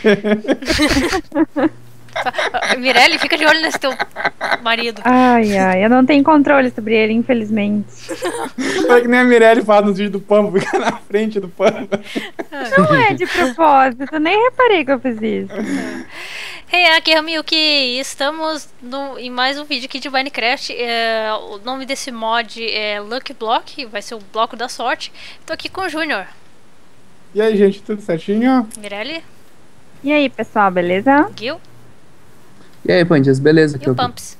Mirelle, fica de olho nesse teu marido. Ai, ai, eu não tenho controle sobre ele, infelizmente. Foi que nem a Mirelle faz nos vídeos do Pampa, fica na frente do Pampa. Não é de propósito, eu nem reparei que eu fiz isso. Hey, aqui é a Miyuki, estamos em mais um vídeo aqui de Minecraft. O nome desse mod é Lucky Block, vai ser o bloco da sorte. Tô aqui com o Júnior. E aí, gente, tudo certinho? Mirelle. E aí, pessoal, beleza? Gil. E aí, Pandias, beleza? E o Pumps.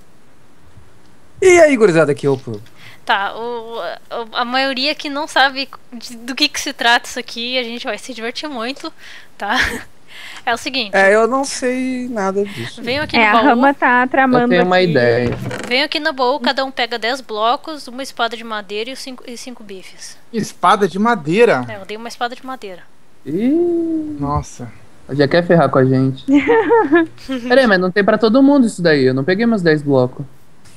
E aí, gurizada, aqui é o Pumps. Tá, a maioria que não sabe do que se trata isso aqui, a gente vai se divertir muito, tá? É o seguinte. Eu não sei nada disso. Venho aqui no a baú. Rama tá tramando. Eu tenho uma aqui. ideia. Venho aqui no baú, cada um pega 10 blocos, uma espada de madeira e 5 bifes. Espada de madeira? Eu dei uma espada de madeira. Ih, Nossa. já quer ferrar com a gente. Peraí, mas não tem pra todo mundo isso daí. Eu não peguei meus 10 blocos.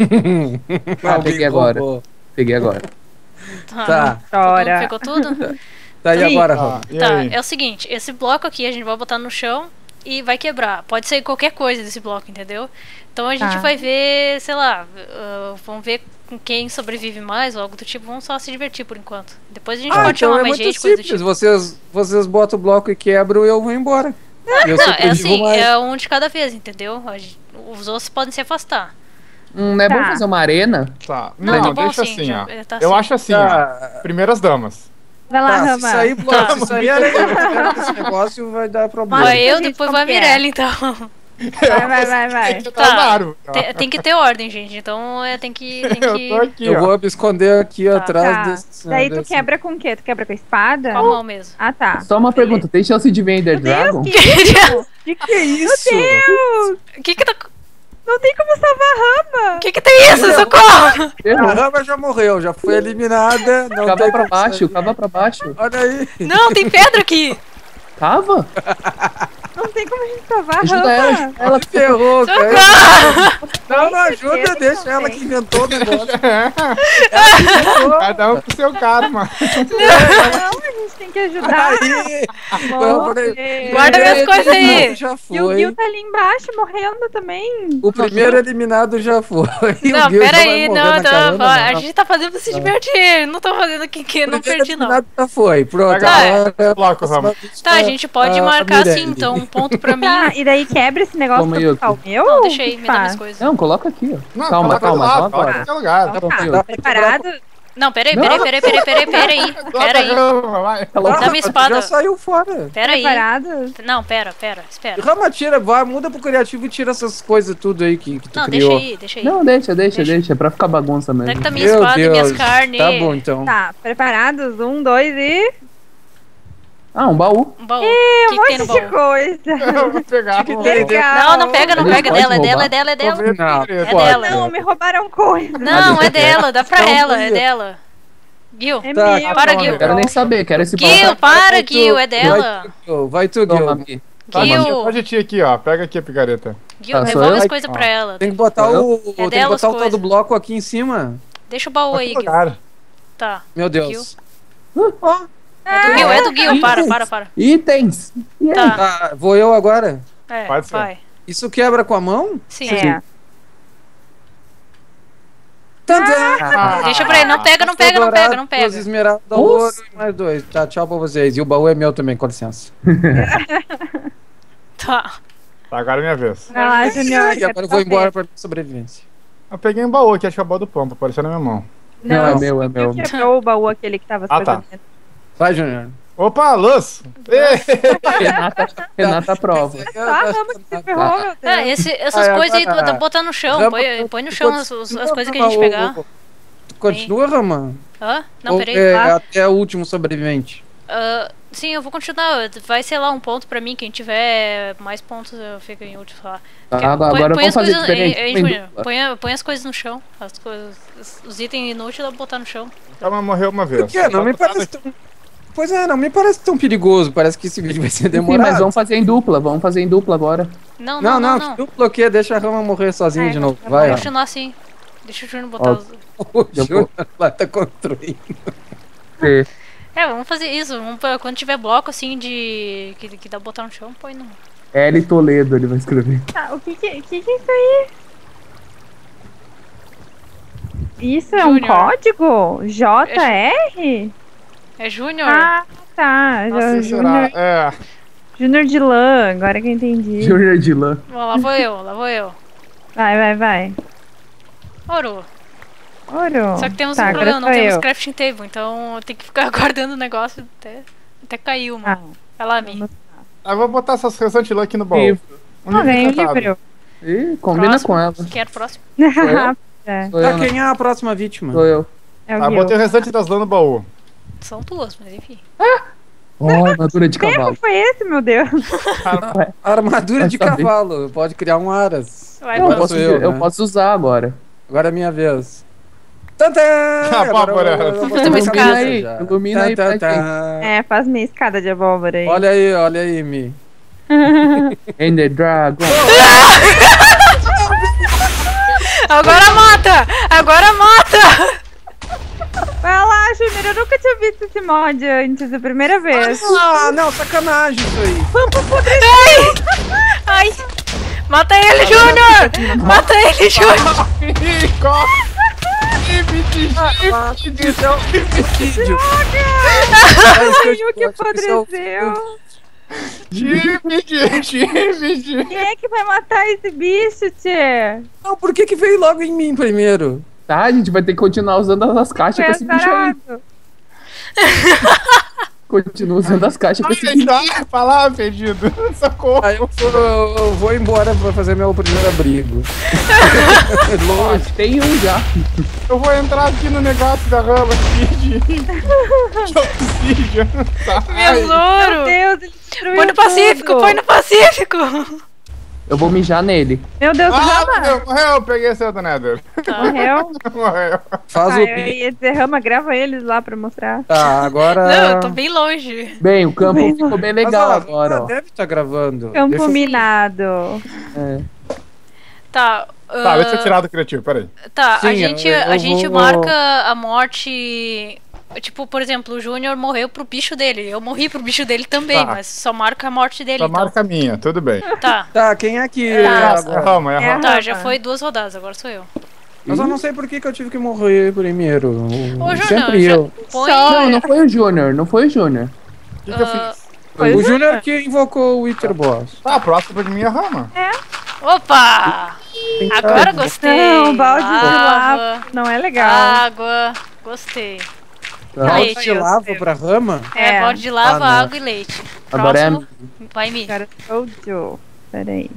Peguei agora. Peguei agora. Tá. Todo mundo pegou tudo? Tá, e agora, Rô? Tá, é o seguinte, esse bloco aqui a gente vai botar no chão e vai quebrar. Pode ser qualquer coisa desse bloco, entendeu? Então a gente vai ver, sei lá, vamos ver com quem sobrevive mais ou algo do tipo. Vamos só se divertir por enquanto. Depois a gente pode chamar mais gente, coisa do tipo. Vocês botam o bloco e quebram e eu vou embora. É assim, é um de cada vez, entendeu? Os outros podem se afastar. Não é bom fazer uma arena? Tá. Não, tá bom deixa assim, assim, ó. tá Eu assim. acho assim, ó. Primeiras damas. Vai lá, Rama. Se sair esse negócio vai dar problema. Vai eu, depois vai a Mirelle, então. Vai. Tem que ter ordem, gente. Então tem que... Eu tô aqui, Eu vou me esconder aqui atrás Tá. desse... Daí tu quebra com o quê? Tu quebra com a espada? Com a mão mesmo. Ah, tá. Só uma pergunta, tem chance de ver Ender Dragon? Que é isso? Meu Deus! O que tá... Não tem como salvar a Rama! O que tem isso? Socorro! A Rama já morreu, já foi eliminada. Não Cava tem pra como baixo, sair. cava pra baixo. Olha aí. Não, tem pedra aqui! Cava? Não tem como a gente salvar a Ajuda Rama! Ela ferrou, cara. Socorro! Não ajuda, deixa ela que inventou o negócio. Cada um com seu karma. Não, a gente tem que ajudar. Aí. Guarda minhas coisas aí! Já E o foi. Gil tá ali embaixo morrendo também. O primeiro eliminado já foi. E Não, o Gil já vai peraí, morrer não, na carona, a gente tá fazendo pra se divertir. Não tô fazendo aqui que não perdi, não. eliminado já foi. Pronto. Tá. Agora, Bloco, Rama. Tá, a gente pode marcar assim, então, um ponto pra mim. Tá, e daí quebra esse negócio Toma, pra Yuki. ficar o meu? Não, ou deixa aí, o que me dá minhas faz? coisas. Não, coloca aqui, ó. Não, Calma, coloca só coloca agora. em qualquer lugar. Então Tá bom, tá, Yuki. preparado? Não, peraí. Coloca a Rama, vai. Dá minha espada. Já saiu fora. Peraí. Preparado? Não, pera, espera. Rama, tira, vai, muda pro criativo e tira essas coisas tudo aí que tu Não, criou. deixa aí. Não, deixa. É pra ficar bagunça Onde é mesmo. que tá minha espada e minhas carnes? Tá bom, então. Tá, preparados? 1, 2 e... Ah, um baú. Um baú. Um O que tem no monte de baú? coisa. Eu vou pegar. Legal. Não pega. A gente pode É roubar? dela. Não, É pode. dela. Não, me roubaram coisa. Não, é dela, dá pra Não, ela, Gil. é dela. Gil, É Tá, meu. para, Gil. Quero nem saber, quero esse baú. Gil, para, Vai tu, Gil, é dela. Vai tu, Toma, Gil. aqui. Gil, Pode ti aqui, ó. Pega aqui a picareta. Gil, Ah, sou devolve eu? as coisas pra ela. Tem que botar É o dela as tal do coisas. bloco aqui em cima. Deixa o baú aí, Gil. Lugar. Tá. Meu Deus. É do Gil, para. Itens. Tá, Tá, vou eu agora. Pode ser. vai. Isso quebra com a mão? Sim. É. Tantã! Deixa pra ele, não pega. Duas esmeraldas, ouro e mais 2. Tá, tchau pra vocês. E o baú é meu também, com licença. Tá. Tá, agora é minha vez. Vai lá, Junior. E agora eu vou embora pra sobrevivência. Eu peguei um baú aqui, acho que é o baú do Pampa, apareceu na minha mão. Não, é meu, é meu. Quebrou o baú aquele que tava Ah, tá. dentro. Vai, Junior. Opa, luz! Renata prova. Só a Rama que se ferrou, meu Deus. Essas coisas aí, agora- botar no chão. Rama, Põe no chão as coisas que a gente pegar. Tu continua, Rama? Hã? Não, Ou peraí. é até o último sobrevivente? Sim, eu vou continuar. Vai ser lá um ponto pra mim. Quem tiver mais pontos, eu fico em último. Sei lá. Tá, Porque agora põe vamos as fazer coisas, diferente. Júnior, põe as coisas no chão. As coisas, os itens inúteis dá pra botar no chão. Calma, morreu uma vez. Por quê? Não me parece tão... Pois é, não me parece tão perigoso. Parece que esse vídeo vai ser Sim, demorado. mas vamos fazer em dupla agora. Não. Não, tu bloqueia, deixa a Rama morrer sozinha de novo. tá Vai, Vou ó. continuar assim. Deixa o Júnior botar Ó. os... O Júnior lá tá construindo. Vamos fazer isso. Quando tiver bloco assim de. Que dá pra botar no chão, põe no. L Toledo, ele vai escrever. Tá, o que é isso aí? Isso é um Júnior. código? JR? É Júnior? Ah, tá. Assim Júnior, será. É. Júnior de lã, agora que eu entendi. Junior de lã. Bom, lá vou eu. Vai. Ouro. Ouro. Só que temos Tá, um agora problema, não sou temos eu. crafting table, então eu tenho que ficar guardando o negócio até cair uma. Ah, Vai lá, Mi. Eu vou botar essas restantes lá aqui no baú. Livro. Um ganhei um encantado. livro. Ih, combina Próximo. com ela. Quero próximo. É, Sou eu, Tá, né? quem é a próxima vítima? Sou eu. é o Tá, Gil. botei o restante das lãs no baú. São duas, mas enfim. Ó, armadura de Que cavalo. tempo foi esse, meu Deus? Armadura Vai de saber. cavalo. Pode criar um aras. Vai, Eu Agora posso, sou eu, né? posso usar agora. Agora é minha vez. Tantã! Abóbora. Vamos fazer uma Ilumina escada. aí, ilumina aí pra gente. É, faz minha escada de abóbora aí. Olha aí, Mi. Ender Dragon. Agora mata! Agora mata! Vai lá, Júnior, eu nunca tinha visto esse mod antes, é a primeira vez. Ah, não, sacanagem isso aí. Ai! Mata ele, Júnior! Mata ele, Júnior! Ai, o que apodreceu? Divid. Quem é que vai matar esse bicho, tchê? Não, por que veio logo em mim primeiro? Tá, a gente vai ter que continuar usando as caixas com esse bicho aí. Azarado. Continua usando as caixas com esse Ai, bicho. tá, falar, perdido. Socorro. Aí eu vou embora pra fazer meu primeiro abrigo. Ó, tem um já. Eu vou entrar aqui no negócio da rama aqui de obsidian. Tá. Meu Meu louro! Deus, ele destruiu Põe no Pacífico, tudo. põe no Pacífico! Eu vou mijar nele. Meu Deus, Rama. Meu, morreu, peguei esse do Nether. Morreu. Morreu. Faz Ah, o eu pi. ia dizer, Rama, grava eles lá pra mostrar. Tá, agora. Não, eu tô bem longe. Bem, o campo Bem, ficou bem Mas, legal ó, agora, ó. deve estar gravando. Campo Deixa eu- minado. É. Tá. Tá, deixa eu tirar do criativo, peraí. Tá, Sim, a gente, eu a gente vou- marca a morte. Tipo, por exemplo, o Júnior morreu pro bicho dele. Eu morri pro bicho dele também, Tá. mas só marca a morte dele. Só Então. marca minha, tudo bem. Tá. Tá, quem é que. É a agora? rama, é a rama. Tá, já foi 2 rodadas, agora sou eu. Mas eu não sei por que eu tive que morrer primeiro. Ô, Júnior, Sempre já eu. põe. Não, não foi o Júnior, não foi o Júnior. O que eu fiz? Foi O o Júnior que invocou o Wither Boss. Tá, a próxima de minha rama. Opa! Agora gostei. Não, balde de lava. Não é legal. Água. Gostei. Tá. Aí, Balde de tio. lava pra rama? É, balde de lava, Ah, não. água e leite. Agora é Próximo. Vai, Mi. Agora sou o Joe. Peraí.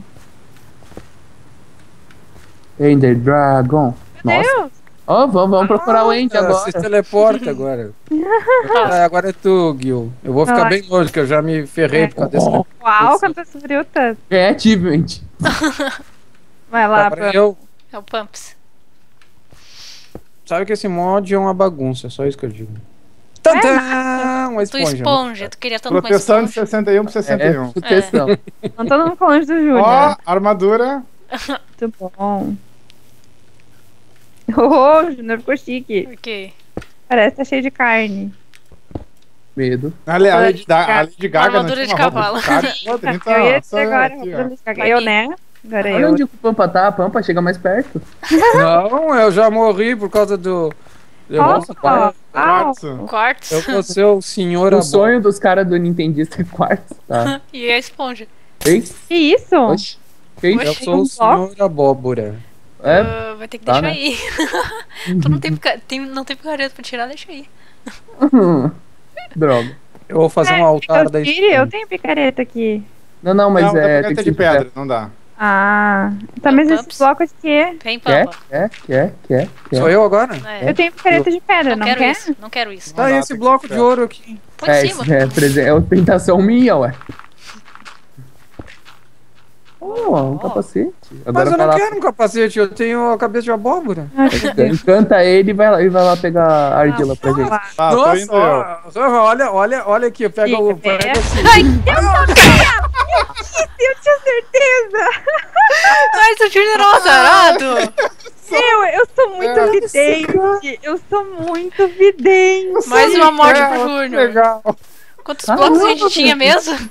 Ender Dragon. Nossa. Deus! Ó, vamos procurar o End agora. Você teleporta agora. Agora é tu, Gil. Eu vou ficar Ah. bem longe, que eu já me ferrei por causa desse. Uau, quantas frutas. É achievement. Vai lá, Tá, Pam. eu. É o Pumps. Sabe que esse mod é uma bagunça, só isso que eu digo. Tantã! Uma Tu esponja. esponja, tu queria tanto uma Proteção de esponja. 61 por É 61. proteção. Não todo mundo falando do Júnior. Ó, armadura. Muito bom. Oh, o Júnior ficou chique. Ok. Parece que tá cheio de carne. Medo. A Lady Gaga não Armadura tinha de uma roupa cavalo. de carne? Pô, 30 Eu ia anos, dizer agora, aqui, ó. eu, né? Agora Olha eu. onde o Pampa tá. A Pampa chega mais perto. Não, eu já morri por causa do. Eu, Nossa, vou, Quartzo. Quartzo. eu vou ser o senhor O sonho dos caras do Nintendista é quarto. Tá. E a esponja. Ei, Que isso? oxe. Que Eu isso? sou o senhor abóbora. É, Ah, vai ter que tá, deixar né? aí. Tu não tem, não tem picareta pra tirar, deixa aí. droga. Eu vou fazer um altar da Eu esponja. tenho picareta aqui. Não, mas Não, é. tem Tem que de ser pedra, não dá. Ah, tá, mas Pumps. esse bloco aqui. Vem, Quer? Pampa. Quer? Sou eu agora? É. Eu tenho picareta de pedra, Não não, quero quer? isso, não quero isso. Tá, Não dá, esse tem que bloco ser de ouro aqui. Põe em cima. É ostentação minha, ué. Um capacete. Agora Mas eu vai não lá, quero um capacete, eu tenho a cabeça de abóbora. encanta ele e vai lá pegar a argila pra gente. Tá, tô indo eu. Nossa, olha aqui, pega o. Fica, Pega é. assim. Ai, eu tinha certeza! Mas o Júnior é um azarado. Eu sou muito vidente! Eu sou muito vidente! Mais uma morte É, pro Júnior. Legal. Quantos blocos a gente tinha mesmo?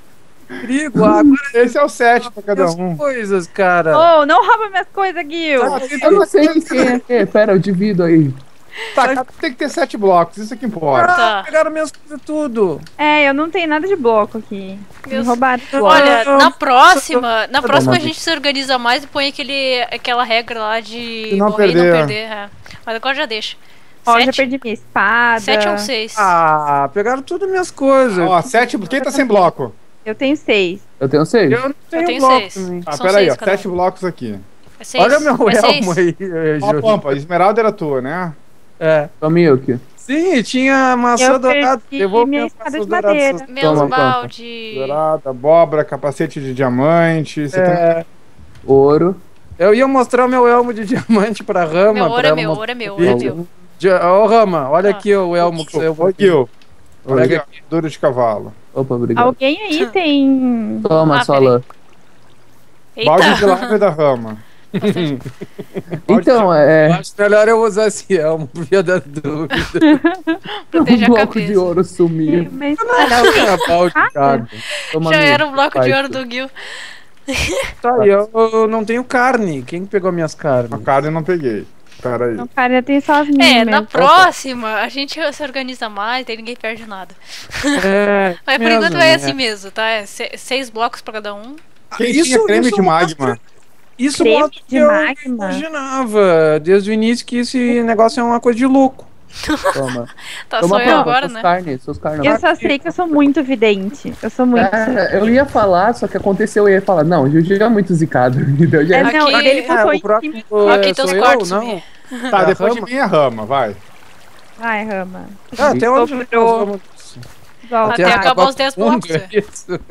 Perigo, agora Esse é o 7 pra cada as um. coisas, cara. Oh, não rouba minhas coisas, Gil. Eu não sei quem é. Pera, eu divido aí. Tá, cada um tem que ter 7 blocos, isso é que importa. Tá. Pegaram minhas coisas tudo. É, eu não tenho nada de bloco aqui. Me Meus- roubaram bloco. Olha, na próxima bom, a gente se organiza mais e põe aquela regra lá de E não morrer e perder. não perder. É. Mas agora já deixa. Ó, já 7 perdi minha espada. ou 6? Ah, pegaram tudo minhas coisas. Ó, 7. Quem tá sem bloco? Eu tenho 6. Eu tenho 6. Eu não tenho, tenho bloco 6. também. Ah, São pera aí, ó. 6 cada 7 blocos aqui. É 6. Olha meu é elmo 6. aí, Ó, Júlio. Pampa, esmeralda era tua, né? É. Ô, Milk. Sim, tinha maçã Eu dourada. perdi Devolve minha minhas espada maçãs de douradas. madeira. Meus Toma, balde. Dourada, abóbora, capacete de diamante. Você tem... É, Ouro. eu ia mostrar o meu elmo de diamante pra Rama. Meu ouro pra é ela meu, mostrar ouro é meu, vídeo. ouro é meu. Ô, Rama, olha Ah. aqui o elmo que saiu. Ô, Gil. Pega Olha duro de cavalo. Opa, obrigado. Alguém aí tem... Toma, Ah, sua peraí. lã. Balde de Eita. lava da rama. Então, Eu acho melhor eu usar esse elmo, por via da dúvida. o Proteja a bloco de cabeça. ouro sumiu. Mas... É, balde, cara. Toma, Já Milk. era um bloco de Vai, ouro do Gil. Tá, e eu não tenho carne. Quem pegou minhas carnes? A carne eu não peguei. Pera aí. Não, cara, eu tenho só as minhas É, na mesmo. próxima a gente se organiza mais, daí ninguém perde nada. É, Mas por mesmo, enquanto é né? assim mesmo, tá? É 6 blocos pra cada um. Quem tinha creme de magma? Isso Creme mostra de que eu magma? imaginava desde o início que esse negócio é uma coisa de louco. Toma. Tá Toma, só eu Pampa, agora, suas né? carnes, suas carnes. Eu só sei que eu sou muito vidente. Eu sou muito... Eu ia falar, só que aconteceu, eu ia falar, não, o Juju é muito zicado. Então já É, não, Aqui- ele botou o em próximo cima. Aqui tem os cortes, não. Sumir. Tá, É a depois de rama? mim é rama, vai. Ai, Rama. Ah, até onde nós Sobrou. vamos? Volta. Até acabar os 10 com o mundo, blocos, é isso.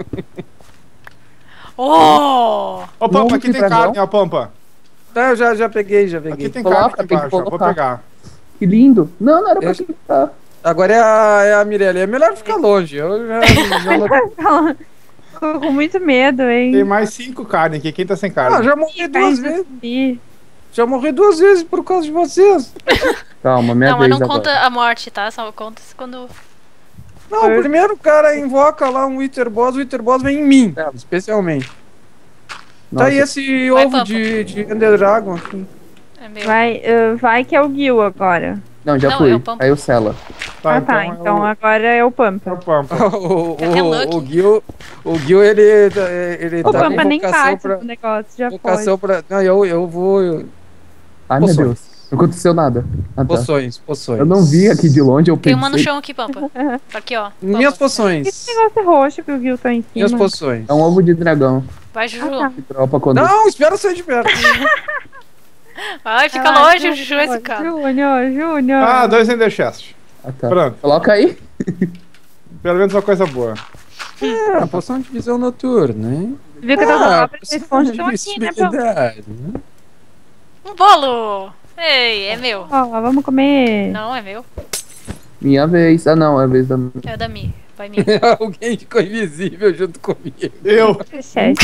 Oh! Ô, Pampa, Não, aqui tem pra carne, não. ó, Pampa. Tá, eu já peguei, já Aqui peguei. tem Coloca, carne aqui tem que embaixo, ó, vou colocar. pegar. Que lindo. Não, não era pra Eu- clicar. Agora é a Mirelle. É melhor ficar longe. Eu já Tô com muito medo, hein? Tem mais 5 carnes aqui, quem tá sem carne? já morri Ai, duas já vezes. subi. Já morri 2 vezes por causa de vocês. Calma, minha Não, mas vez não agora. conta a morte, tá? Só conta quando. Não, o primeiro cara invoca lá um Wither Boss, o Wither Boss vem em mim, especialmente. Nossa, Tá aí esse Vai, ovo Pampa. de Ender Dragon aqui. É meu. Vai que é o Gil agora. Não, já Não, fui. é o Pampa. Aí o Sela. Tá. Então agora é o é Pampa. o Pampa. Até Lucky. O Gil, ele O tá Pampa nem invocação bate pra... no negócio, já Invocação pra... Não, eu vou... Ai, meu Poções. Deus. Não aconteceu nada. Ah, tá. Poções. Eu não vi aqui de longe, eu Tem pensei. uma no chão aqui, Pampa. Tá aqui, ó. Minhas Pampa. poções. Esse negócio roxo que o Gil tá em cima. Minhas poções. É um ovo de dragão. Vai, Juju. Ah, tá. Que dropa quando. Não, espera sair de perto. Ai, fica Vai lá, longe, Juju, esse cara. Júnior. Ah, 2 Ender Chest. Ah, tá. Pronto, Coloca aí. pelo menos uma coisa boa. É, poção de visão noturna, hein? Viu que eu tava lá pra poção esponja de estão aqui, né, Pampa? visibilidade, né? Um bolo! Ei, é meu. Ó, vamos comer. Não, é meu. Minha vez. Ah, não, é a vez da. É da Mi. Vai, Mi. Alguém ficou invisível junto comigo. Eu. Chest.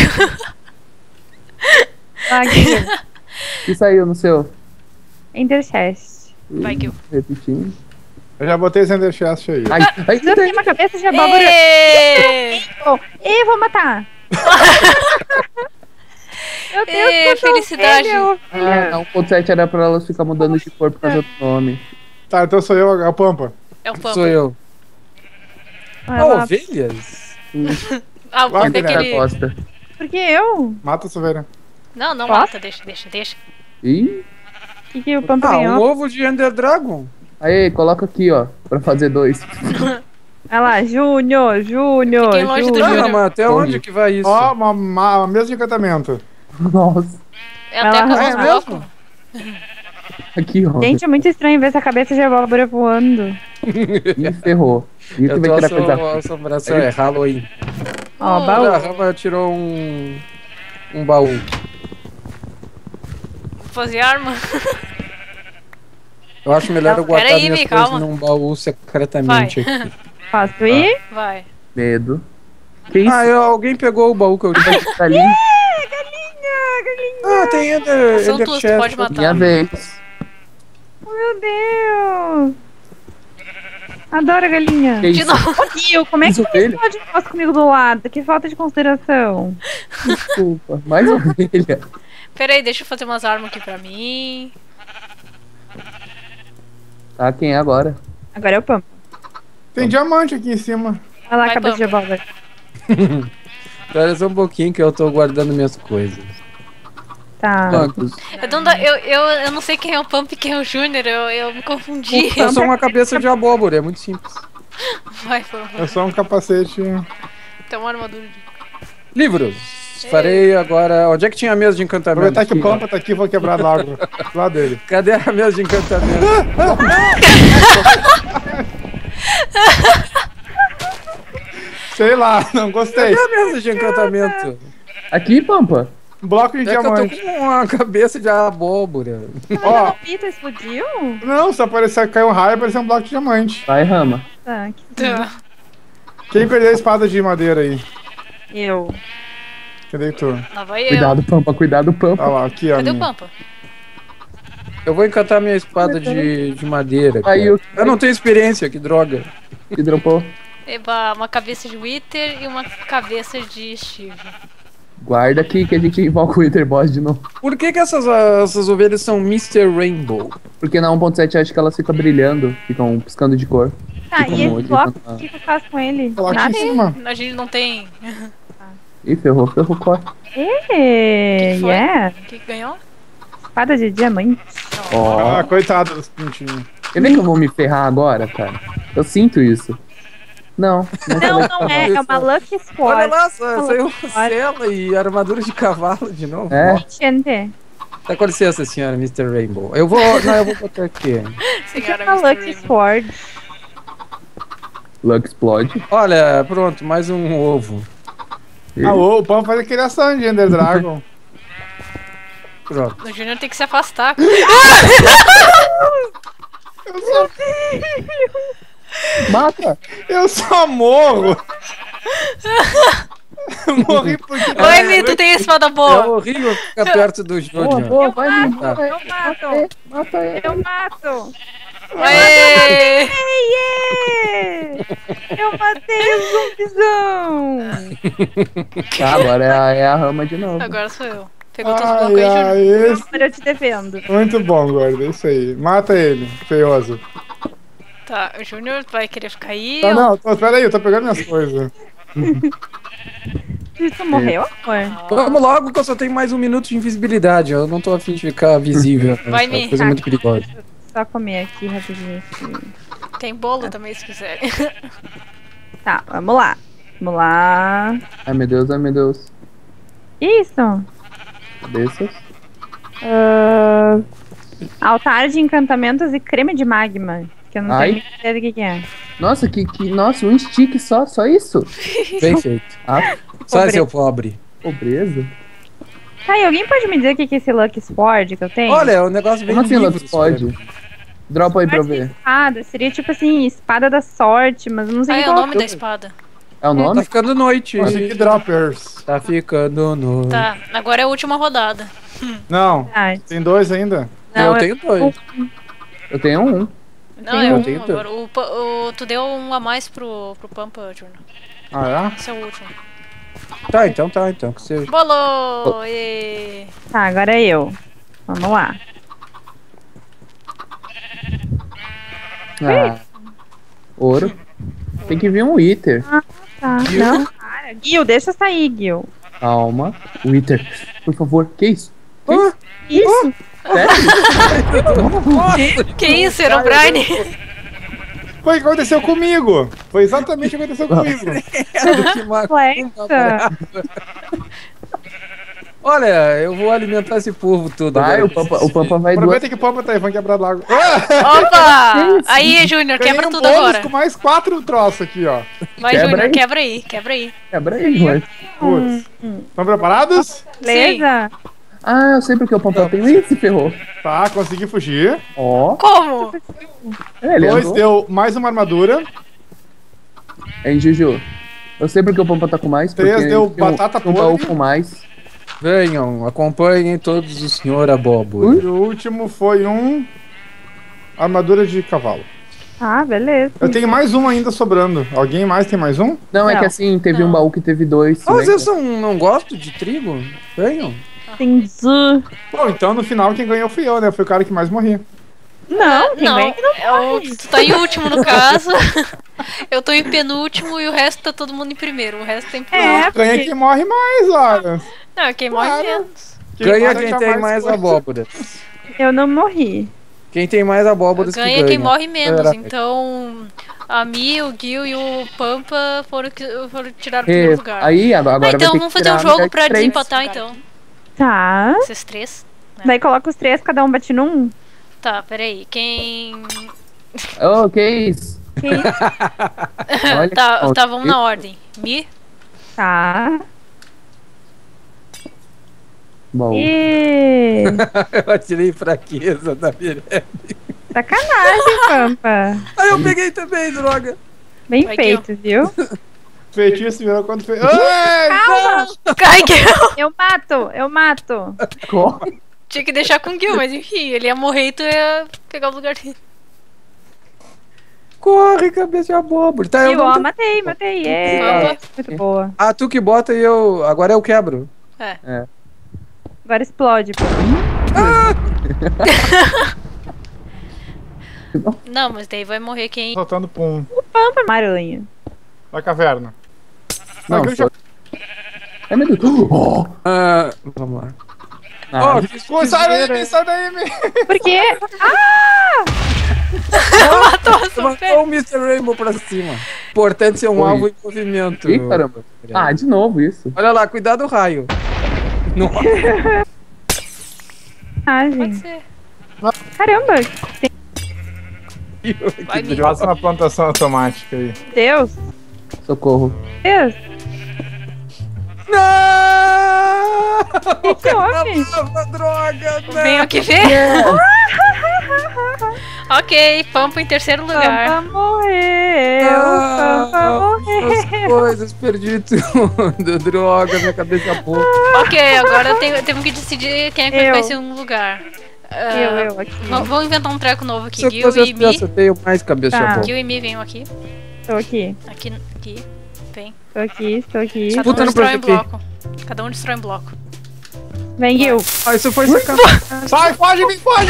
Vai, Gil. Que saiu no seu? Enter chest. Vai, Gil. Repetindo. Eu já botei esse Ender Chest aí. Ai, ai, Eu tenho uma cabeça de abóbora. Ê! Ih, vou matar. Meu Deus, Ê, eu sou felicidade. filho. Ah, não, o 7 era pra elas ficar mudando de cor por causa do nome. Tá, então sou eu, é o Pampa. É o Pampa. Sou eu. Ah, Ah, lá. ovelhas? Ah, o Vai, Pampa é Guilherme. Ela aquele... gosta. Por que eu? Mata a Silveira. Não, não Posso? mata, deixa. Ih, O que o Pampa Ah, um ganhou? ovo de Ender Dragon. aí, coloca aqui, ó, pra fazer 2. Olha lá, Júnior. Fiquem longe do Ah, Júnior. mas até Onde? onde que vai isso? Ó, uma mesa de encantamento. Nossa, É Vai até lá, acabar os vai lá. blocos. aqui, ó. Gente, é muito estranho ver essa cabeça de abóbora voando. Ih, ferrou. Isso Eu vai tô tirar coisa. assombração, é Halloween. Ó, Oh, baú. A Rama tirou um baú. Fazer arma. Eu acho melhor eu guardar Pera aí, minhas Mi, coisas calma. num baú secretamente aqui. Posso ir? Vai. Medo. Que isso? Alguém pegou o baú que eu disse. Tá ali? Ah, tem Ender, São Ender tuas, tu Chest. pode matar. Minha vez. Meu Deus. Adoro galinha. Que De isso? novo. Ô, Gil, como é que Isso, você ovelha? pode ficar comigo do lado? Que falta de consideração. Desculpa. Mais ovelha. Pera aí, deixa eu fazer umas armas aqui pra mim. Tá, quem é agora? Agora é o Pampa. Tem diamante aqui em cima. Olha lá, Vai, cabeça de abóbora. Espera só um pouquinho que eu tô guardando minhas coisas. Tá. Quantos? Eu não sei quem é o Pump e quem é o Júnior, eu me confundi. Eu sou uma cabeça de abóbora, é muito simples. Vai, Pump. É só um capacete. Tem uma armadura de... Livros. Farei agora. Onde é que tinha a mesa de encantamento? Aproveitar que o Pampa tá aqui, vou quebrar logo. Lá dele. Cadê a mesa de encantamento? Sei lá, não gostei. Cadê a mesa de encantamento? Aqui, Pampa? Bloco de É que eu tô diamante. com uma cabeça de abóbora. Ó, O Pita explodiu? não, se aparecer, caiu um raio, apareceu um bloco de diamante. Vai, Rama. Tá, Tá. Quem perdeu a espada de madeira aí? eu. Cadê tu? Lá vai eu. Cuidado, Pampa. Cuidado, Pampa. Ah lá, aqui, ó. Cadê o minha. Pampa? Eu vou encantar minha espada de madeira. cara. Aí, eu não tenho experiência, que droga. que dropou. Eba, uma cabeça de Wither e uma cabeça de Steve. Guarda aqui que a gente invoca o Wither Boss de novo. Por que essas ovelhas são Mr. Rainbow? Porque na 1.7 acho que elas ficam brilhando, ficam piscando de cor. Tá, Ficam e esse hoje, bloco, quando- o que eu faço com ele? Tá lá aqui Nada. em cima. A gente não tem... Ih, ferrou, corre. Ê, Que foi? yeah. O que ganhou? Espada de diamante. Ó. Ah, coitado dos pintinhos. Quer ver que eu vou me ferrar agora, cara? Eu sinto isso. Não. Não é. É uma Lucky Olha Sword. lá, saiu cela e armadura de cavalo de novo. É. Gente, Tá, com licença, senhora Mr. Rainbow. Eu vou botar aqui. isso é Senhora uma Mr. Lucky Rainbow. Sword. Luck explode. Olha, pronto, mais um ovo. Ah, o Pampa faz a criação de Ender Dragon. Pronto. O Júnior tem que se afastar. Mata! Eu só morro. Eu morri porque... Oi, Mi, tu tem espada É boa. horrível ficar perto do Júnior. Boa, vai, Eu mata. mato. Mata ele. Eu mato. Aê! Ei, eu matei o zumbizão. Tá, agora é a Rama de novo. Agora sou eu. Pegou todos os blocos Ai, aí, Júnior. ai, esse... Mas eu te defendo. Muito bom, gordo. É isso aí. Mata ele, feioso. Tá, o Júnior vai querer ficar aí. Tá, não, espera aí, eu tô pegando minhas coisas. Tu morreu, amor? Vamos logo que eu só tenho mais 1 minuto de invisibilidade. Eu não tô afim de ficar visível. Vai, Essa Mi. coisa muito perigosa. Só comer aqui rapidinho. Tem bolo também, se quiserem. Tá, vamos lá. Vamos lá. Ai, meu Deus, ai, meu Deus. Que isso? Desças. Altar de encantamentos e creme de magma. Que eu não Ai. tenho ideia do que é. Nossa, nossa, um stick só isso? Bem feito. Ah, Sai, seu pobre. pobreza. Tá, e alguém pode me dizer o que é esse Lucky Sword que eu tenho? Olha, o negócio vem Como assim, livros, Lux, pode? cara. Dropa aí pra eu Parece ver. espada. Seria tipo assim, espada da sorte, mas eu não sei Ah, o que é o coloca. nome da espada. É o Tá nome? ficando noite. Chique Droppers. Tá ficando noite. Tá, agora é a última rodada. Não, Ah, tem 2 ainda. não, eu tenho 2. Eu tenho um. Não, Tem é um. um Tenho agora. Tu deu um a mais pro Pampa, Júnior. Ah, Esse é o último. Tá, então que seja. Bolou! Ê. Tá, agora é eu. Vamos lá. Ah. Ouro. Tem que vir um Wither. Tá, não, para. Gil, deixa eu sair, Gil. Calma. Wither, por favor. Que isso? Isso. Sério? Que isso, Herobrine? Foi o que aconteceu comigo. Foi exatamente o que aconteceu comigo. Que Complexa. Olha, eu vou alimentar esse povo todo. Vai, agora. o Pampa vai duas. Aproveita que o Pampa tá aí, vamos quebrar logo. Opa! Aí, Júnior, Ganhei quebra um tudo bônus agora. com mais 4 troços aqui, ó. Vai, Quebra Júnior, aí. quebra aí, quebra aí. Quebra aí, mano. Putz. Estão preparados? Beleza? Ah, eu sei porque o Pampa tem isso, se ferrou. Tá, consegui fugir. Ó. Como? Ele 2 andou. deu mais uma armadura. Hein, Juju? Eu sei porque o Pampa tá com mais. 3 porque deu tinha batata um baú podre. com mais. Venham, acompanhem todos o senhor Abóbora. E o último foi um armadura de cavalo. Ah, beleza. Eu tenho mais um ainda sobrando. Alguém mais tem mais um? Não, é Não. que assim, teve um baú que teve 2. Ah, vocês não gostam de trigo? Ganham? Tem zu. Bom, então no final quem ganhou fui eu, né? Fui o cara que mais morri. Não, quem Não, ganha que não tu tá em último no caso. Eu tô em penúltimo e o resto tá todo mundo em primeiro. O resto tem É, Ganha porque quem morre mais, olha. Não, quem morre Claro. menos. Ganha mata quem já tem mais coisa. abóboras. eu não morri. Quem tem mais abóboras que Ganha ganha. quem morre menos. Era- Então, a Mi, o Gil e o Pampa foram tirar o primeiro lugar. Aí, agora vai Então ter vamos que fazer um tirar jogo pra 3. desempatar então. Tá. Esses três. Daí coloca os 3, cada um bate num. Tá, peraí. Quem. Oh, que isso? Olha, Tá, vamos na ordem. Mi, Tá. Bom, E... Eu atirei fraqueza da Mirelle. Sacanagem, Pampa. Aí eu peguei também, droga. Bem Vai, feito, viu? Feitiço virou quando fez. Ai, Cai, Gil! Eu mato. corre. Tinha que deixar com o Gil, mas enfim, ele ia morrer e tu ia pegar o lugar dele. Corre, cabeça de abóbora. Tá, eu E não ó, tô- matei. Pampa. Muito boa. Ah, tu que bota e eu... Agora eu quebro. Agora explode. Pô. Não, mas daí vai morrer quem. soltando pum. Pampa, uma aranha. Da caverna. Não, Aquele só... Ai, meu Deus. Oh! Ah, vamos lá. Ah, Pô, sai daí, sai daí, me. Por quê? Matou o Mr. Rainbow pra cima. Importante ser um Oi. alvo em movimento. Ih, caramba. Ah, de novo isso. Olha lá, cuidado do raio. Não... Ah, Pode gente. ser. Caramba, Vai, Mi. Passa na plantação automática aí. Deus. Socorro. Deus. Não! O que houve? Caramba, droga! Não. Vem aqui ver. Ok, Pampa em terceiro lugar. Pampa morreu. Ah, Pampa morreu. As coisas, perdi tudo. Droga, minha cabeça boa. Ok, agora temos que decidir quem é que vai ficar em segundo lugar. Eu aqui. Vamos inventar um treco novo aqui. Se eu Gil fosse e as Mi. peças, eu tenho mais cabeça Tá. boa. Gil e Mi venham aqui. Tô aqui. Aqui. Vem. Tô aqui. Cada Puta, um não destrói um projetei. bloco. Cada um destrói um bloco. Vem, Gil. Ah, isso foi sacanagem. Sai, foge, me foge!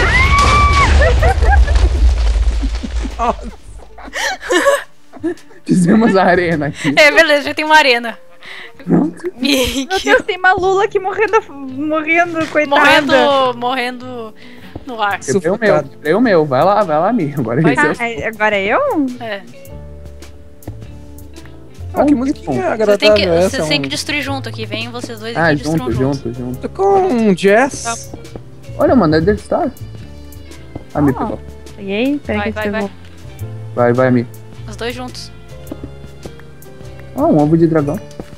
Fizemos a arena aqui. É, beleza, já tem uma arena. Mi, Meu Gil, Deus, tem uma Lula aqui morrendo, coitada. morrendo no ar. Eu o meu. Vai lá, Mi. Agora Vai. esse é o Agora é eu? É. Ah, que musiquinha agradável é essa? Vocês têm que destruir junto aqui. Vem vocês dois Ah, aqui e destruam junto. Tô com um jazz. Olha, mano, é Death Star. Ah, Mi pegou. Peguei? Peraí que eu vou. Vai, Mi. Os dois juntos. Ah, um ovo de dragão.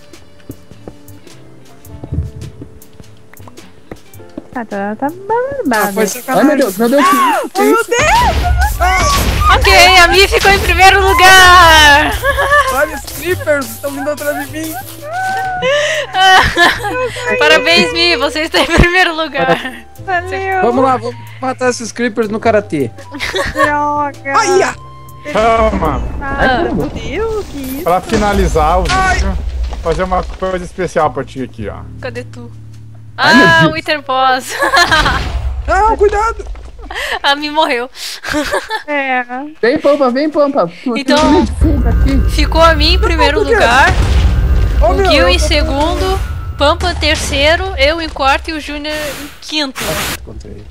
Tá Ah, barbado. foi Ai, sacanagem. meu Deus. Que isso? Ok, a Mi ficou em primeiro lugar! Olha, os creepers estão vindo atrás de mim. Parabéns, Mi, você está em primeiro lugar. Valeu. Vamos lá, vamos matar esses creepers no karatê. Droga. Ai, ah. Toma! Ah, meu Deus, que isso? Pra finalizar o vídeo, vou fazer uma coisa especial pra ti aqui, ó. Cadê tu? Ai, meu Ah, Deus. o Wither Boss. Não, cuidado. A Mi morreu. É. Vem, Pampa. Então- Tem um de fundo aqui. Ficou a Mi em primeiro por quê? lugar, Oh, o meu, Gil eu em tô- segundo, Pampa em terceiro, eu em quarto e o Júnior em quinto. Contra eles.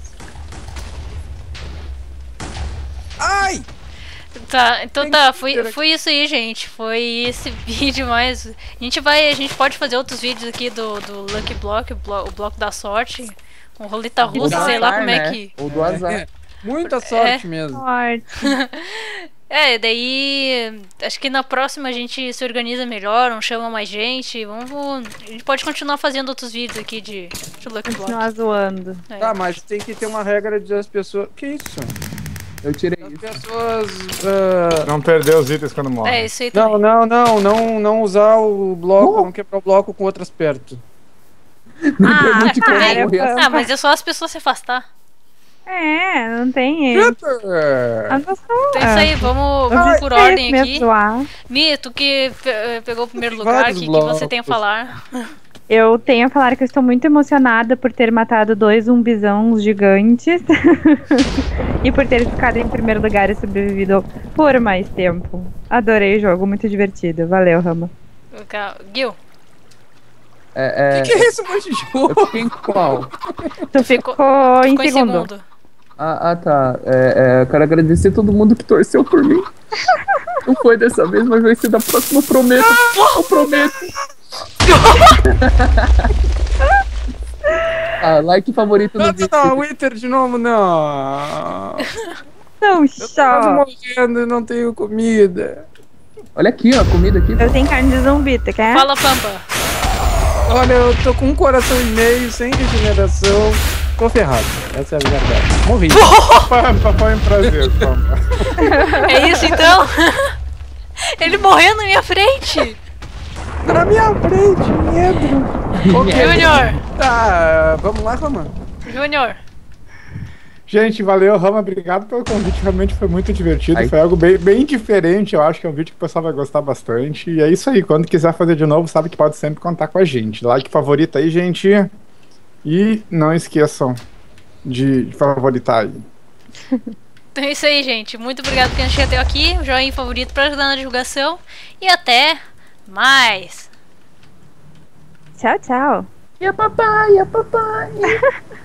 Ai! Tá, então Tem tá, que foi, ter aqui. foi isso aí, gente. Foi esse vídeo, mas a gente pode fazer outros vídeos aqui do Lucky Block, o bloco da sorte, com roleta Ou russa, do sei lá azar, como é né? que. Ou do azar. Muita sorte mesmo. Sorte. É, daí acho que na próxima a gente se organiza melhor, não chama mais gente. A gente pode continuar fazendo outros vídeos aqui de Lucky Block. Continuar zoando. É. Tá, mas tem que ter uma regra de as pessoas. Que isso? Eu tirei As isso. pessoas. Não perder os itens quando morre. É, isso aí também. Não usar o bloco, não quebrar o bloco com outras perto. Não pergunte como para, morrer assim. Ah, mas é só as pessoas se afastar. Não tem. Shooter! Então é isso aí, vamos por ordem aqui. Zoar. Mi, tu que pegou o primeiro lugar, o que você tem a falar? Eu tenho a falar que eu estou muito emocionada por ter matado 2 zumbizãos gigantes e por ter ficado em primeiro lugar e sobrevivido por mais tempo. Adorei o jogo, muito divertido. Valeu, Rama. Gil. O que é esse monte de jogo? Eu fiquei em qual? Tu ficou em segundo. Tá. Eu quero agradecer todo mundo que torceu por mim. Não foi dessa vez, mas vai ser da próxima, eu prometo. Eu prometo. Like favorito no vídeo. Não, Wither de novo, não. Não, Eu tô quase morrendo e não tenho comida. Olha aqui, ó, comida aqui. Eu tenho carne de zumbi, tu quer? Fala, Pampa. Olha, eu tô com 1,5 coração, sem regeneração. Tô ferrado, essa é a verdade. Morri. Pampa, foi um prazer, Pampa. É isso então? Ele morreu na minha frente. Na minha frente, medo. Okay. Júnior. Tá, vamos lá, Rama. Júnior. Gente, valeu, Rama, obrigado pelo convite, realmente foi muito divertido, foi algo bem diferente, eu acho que é um vídeo que o pessoal vai gostar bastante, e é isso aí, quando quiser fazer de novo, sabe que pode sempre contar com a gente. Like favorito aí, gente, e não esqueçam de favoritar aí. Então é isso aí, gente, muito obrigado por quem chegou até aqui, o joinha favorito para ajudar na divulgação, e até mais. Tchau, tchau. E a papai.